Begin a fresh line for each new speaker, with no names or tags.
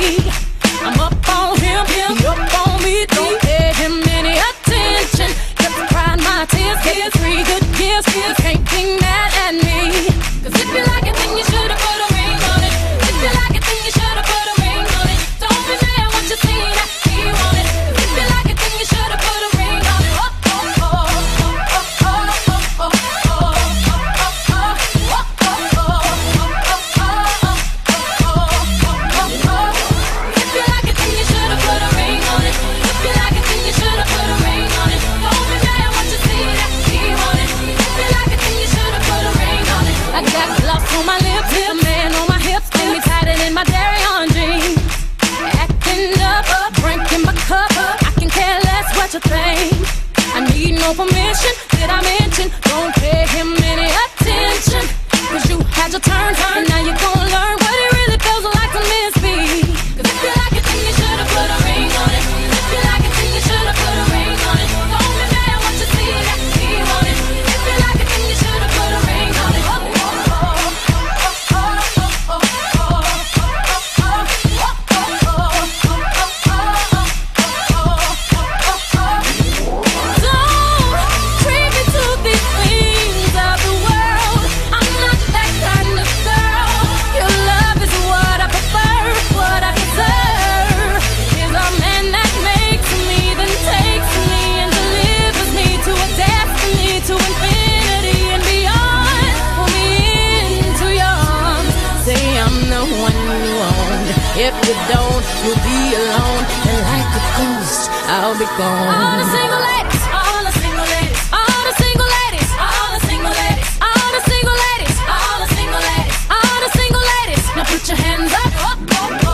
I'm up on him, he up on me. Don't pay him any attention. Kept crying my tears, get 3 good years. Can't be mad at me. 'Cause if you like it, then you should've put a ring on it. If you like it, then you should've put a ring on it. Don't be mad what you see that he want it. 'Cause if you like it, then you should've put a ring on it. Oh, oh, oh, oh, oh, oh, oh, oh, If you like it, then you should've put a ring on it. If you like it, then you should've put a ring on it. Don't be mad what you see that he want it. If you like it, then you should've put a ring on it. I got gloves on my lips, a man on my hips, got me tighter than my dairy on jeans. Acting up, drinking my cup. I can care less what you think. I need no permission. Did I mention? Don't pay him any attention. 'Cause you had your turn, and now you're gonna learn what it really feels like to miss me. 'Cause if you like it, then you should've put a ring on it. If you like it, then you should've put a ring on it. Don't be mad what you see that he want it. If you like it, then you should've put a ring on it. Oh, oh, oh, oh, oh, oh, oh, Don't treat me to these things of the world. I'm not that kind of girl. Your love is what I prefer, what I deserve. Is a man that makes me, then takes me and delivers me to a destiny, to infinity and beyond. Pull me into your arms. Say I'm the one you want. If you don't, you'll be alone. And like a ghost, I'll be gone. All the single ladies, all the single ladies, all the single ladies, all the single ladies, all the single ladies, all the single ladies, all the single ladies. Now put your hands up, up, up, up.